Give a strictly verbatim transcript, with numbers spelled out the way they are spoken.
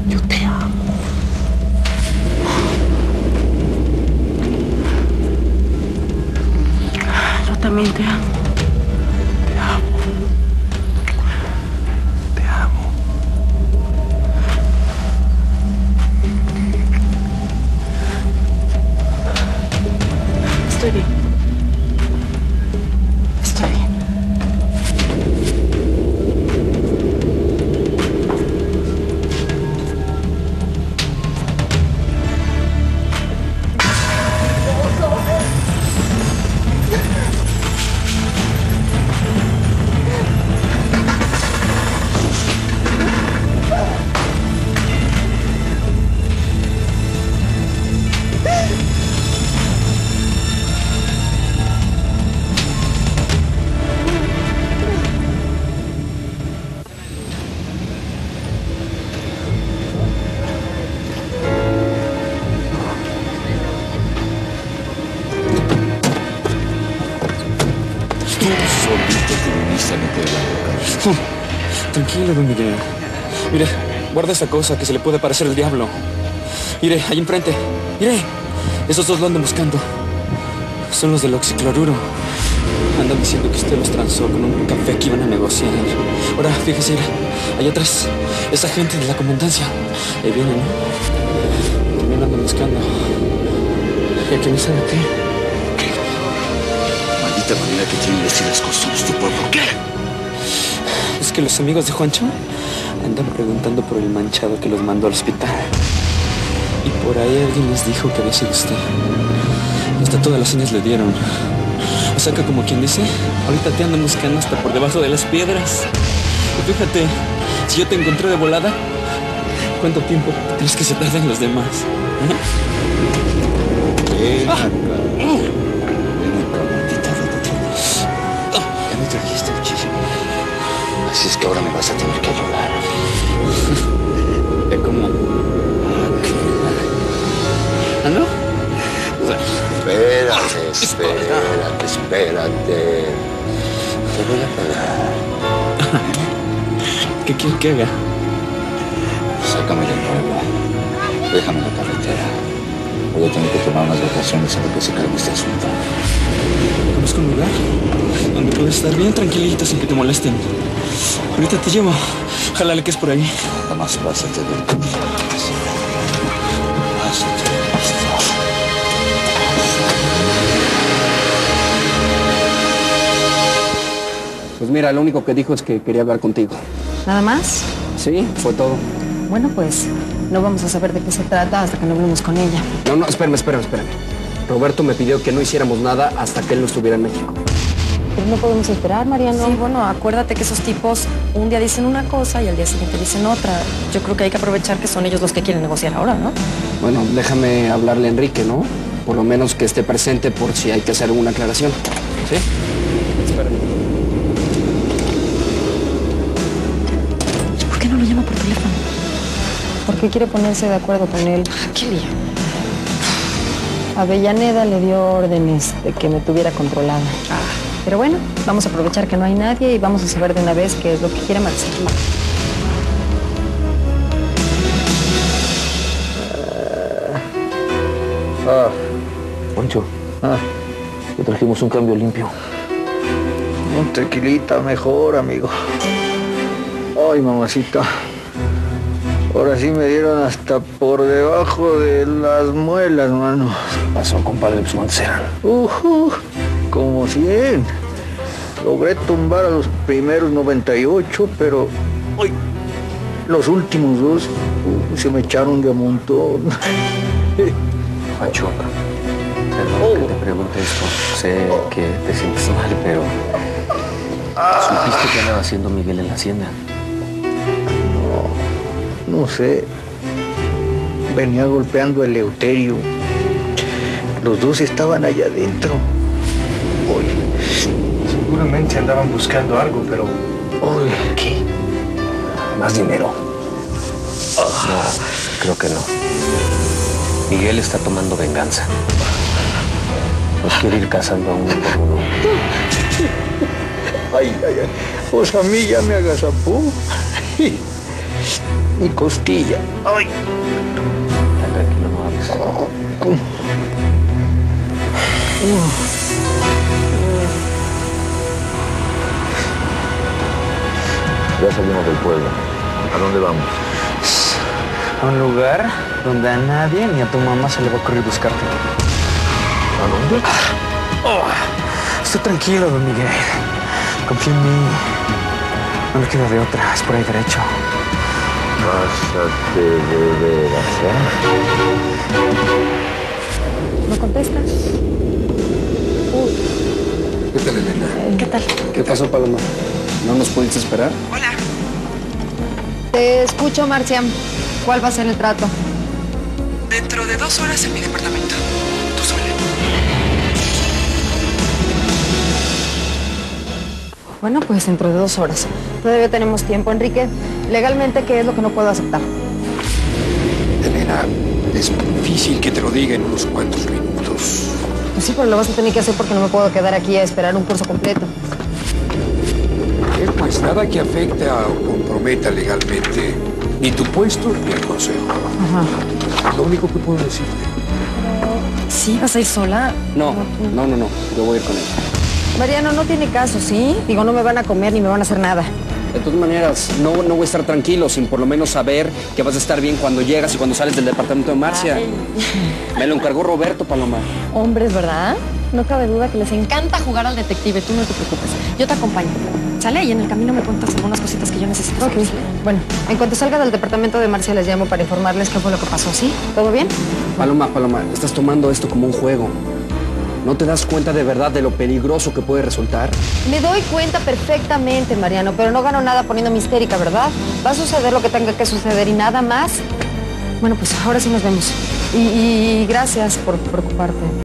Yo te amo. Yo también te amo. Te amo. Te amo. Estoy bien. Estoy bien. Oh, tranquilo, don Miguel. Mire, guarda esa cosa que se le puede parecer el diablo. Mire, ahí enfrente. Mire, esos dos lo andan buscando. Son los del oxicloruro. Andan diciendo que usted los transó con un café que iban a negociar. Ahora, fíjese, allá atrás, esa gente de la comandancia. Ahí vienen, ¿no? También andan buscando. ¿Y a quién sabe qué? ¿Qué? Maldita manera que tienen de decir las cosas tu pueblo. ¿Qué? Es que los amigos de Juancho andan preguntando por el manchado que los mandó al hospital. Y por ahí alguien les dijo que había sido usted. Hasta todas las señas le dieron. O sea que, como quien dice, ahorita te andan buscando hasta por debajo de las piedras. Y fíjate, si yo te encontré de volada, ¿cuánto tiempo crees que se tardan los demás? ¿Eh? Ven acá. Ven acá, maldita rata. Ya me trajiste muchísimo. Así es que ahora me vas a tener que ayudar. ¿De cómo? ¿Ah, no? Espérate, espérate, espérate. Te voy a pagar. ¿Qué quiere que haga? Sácame del pueblo. Déjame en la carretera. Voy a tener que tomar unas vacaciones en lo que se calme este asunto. Conozco un lugar donde puedes estar bien tranquilito sin que te molesten. Ahorita te llevo. Jálale que es por ahí. Nada más pásate del camino. Pásate. Pues mira, lo único que dijo es que quería hablar contigo. ¿Nada más? Sí, fue todo. Bueno, pues no vamos a saber de qué se trata hasta que no hablemos con ella. No, no, espérame, espérame, espérame. Roberto me pidió que no hiciéramos nada hasta que él no estuviera en México. Pues no podemos esperar, Mariano. Sí, bueno, acuérdate que esos tipos un día dicen una cosa y al día siguiente dicen otra. Yo creo que hay que aprovechar que son ellos los que quieren negociar ahora, ¿no? Bueno, déjame hablarle a Enrique, ¿no? Por lo menos que esté presente por si hay que hacer alguna aclaración. ¿Sí? Espérame. ¿Por qué no lo llama por teléfono? Porque quiere ponerse de acuerdo con él. ¿Qué lío? Avellaneda le dio órdenes de que me tuviera controlada. Ah. Pero bueno, vamos a aprovechar que no hay nadie y vamos a saber de una vez qué es lo que quiere Marcelo. Ah, Poncho, ah, te trajimos un cambio limpio. Un tequilita mejor, amigo. Ay, mamacita. Ahora sí me dieron hasta por debajo de las muelas, mano. ¿Qué pasó, compadre? Pues ¿cuántos eran? Uh, uh, como cien. Logré tumbar a los primeros noventa y ocho, pero ay, los últimos dos uh, se me echaron de a montón. Juancho, perdón que te pregunte esto. Sé que te sientes mal, pero... ¿supiste qué andaba haciendo Miguel en la hacienda? No sé. Venía golpeando a Eleuterio. Los dos estaban allá adentro. Oye. Seguramente andaban buscando algo, pero... Oye. ¿Qué? ¿Más dinero? No, creo que no. Miguel está tomando venganza. Nos quiere ir cazando a uno por uno. Ay, ay, ay. Pues a mí ya me agazapó. mi costilla. Ay. Tranquilo, no hables. Ya salimos del pueblo. ¿A dónde vamos? A un lugar donde a nadie ni a tu mamá se le va a ocurrir buscarte. ¿A dónde? Oh, estoy tranquilo, don Miguel. Confía en mí. No me queda de otra, es por ahí derecho. Pásate de veras, ¿eh? ¿No contestas? Uy, ¿Qué tal, Elena? ¿qué tal? ¿Qué pasó, Paloma? ¿No nos pudiste esperar? Hola. Te escucho, Marcia. ¿Cuál va a ser el trato? Dentro de dos horas en mi departamento. Tú sola. Bueno, pues dentro de dos horas. Todavía tenemos tiempo, Enrique. Legalmente, ¿qué es lo que no puedo aceptar? Elena, es difícil que te lo diga en unos cuantos minutos. Pues sí, pero lo vas a tener que hacer porque no me puedo quedar aquí a esperar un curso completo. Eh, pues nada que afecte o comprometa legalmente ni tu puesto ni el consejo. Ajá. Es lo único que puedo decirte. ¿Sí? ¿Vas a ir sola? No, no, no, no. Yo voy a ir con él. Mariano, no tiene caso, ¿sí? Digo, no me van a comer ni me van a hacer nada. De todas maneras, no, no voy a estar tranquilo sin por lo menos saber que vas a estar bien cuando llegas y cuando sales del departamento de Marcia. Ay. Me lo encargó Roberto, Paloma. Hombres, ¿verdad? No cabe duda que les encanta jugar al detective. Tú no te preocupes. Yo te acompaño. Sale y en el camino me cuentas algunas cositas que yo necesito. Ok. saber, ¿sale? Bueno, en cuanto salga del departamento de Marcia les llamo para informarles qué fue lo que pasó, ¿sí? ¿Todo bien? Paloma, Paloma, estás tomando esto como un juego. ¿No te das cuenta de verdad de lo peligroso que puede resultar? Me doy cuenta perfectamente, Mariano, pero no gano nada poniéndome histérica, ¿verdad? Va a suceder lo que tenga que suceder y nada más. Bueno, pues ahora sí nos vemos. Y, y gracias por preocuparte.